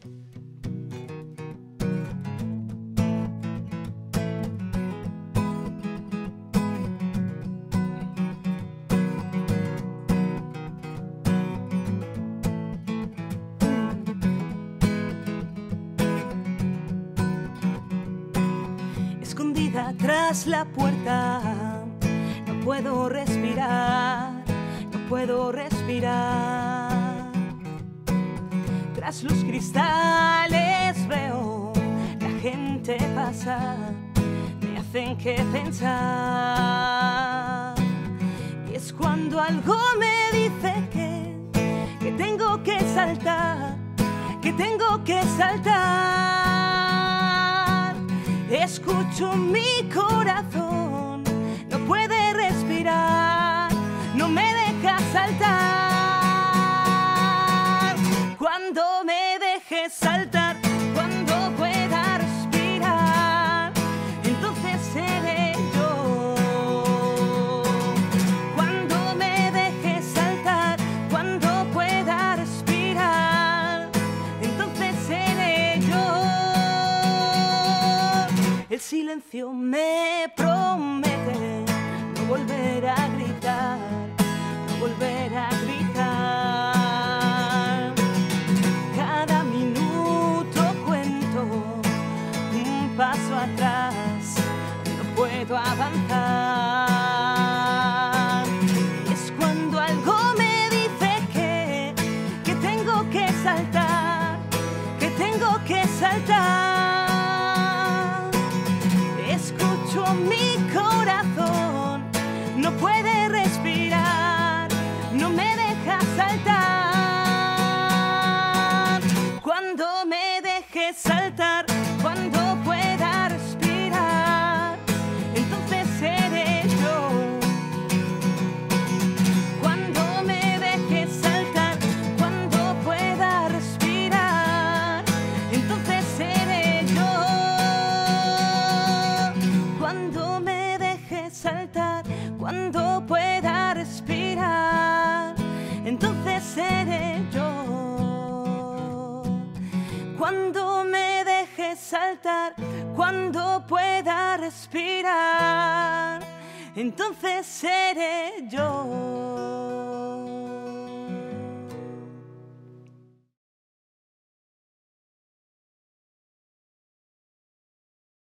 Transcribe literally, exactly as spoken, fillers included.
Escondida tras la puerta, no puedo respirar, no puedo respirar. Tras los cristales veo la gente pasar, me hacen que pensar. Y es cuando algo me dice que, que tengo que saltar, que tengo que saltar. Escucho mi corazón, no puede respirar, no me deja saltar. Cuando me deje saltar, cuando pueda respirar, entonces seré yo. Cuando me deje saltar, cuando pueda respirar, entonces seré yo. El silencio me promete no volver a gritar, no volver a gritar. Cada minuto cuento un paso atrás, no puedo avanzar. Es cuando algo me dice que, que tengo que saltar, que tengo que saltar. Escucho mi corazón, no puede respirar, no me deja saltar. Cuando me deje saltar, cuando pueda respirar, entonces seré yo. Cuando me deje saltar, cuando pueda respirar, entonces seré yo. Cuando me deje saltar, cuando pueda respirar, entonces seré yo. Cuando me deje saltar, cuando pueda respirar, entonces seré yo.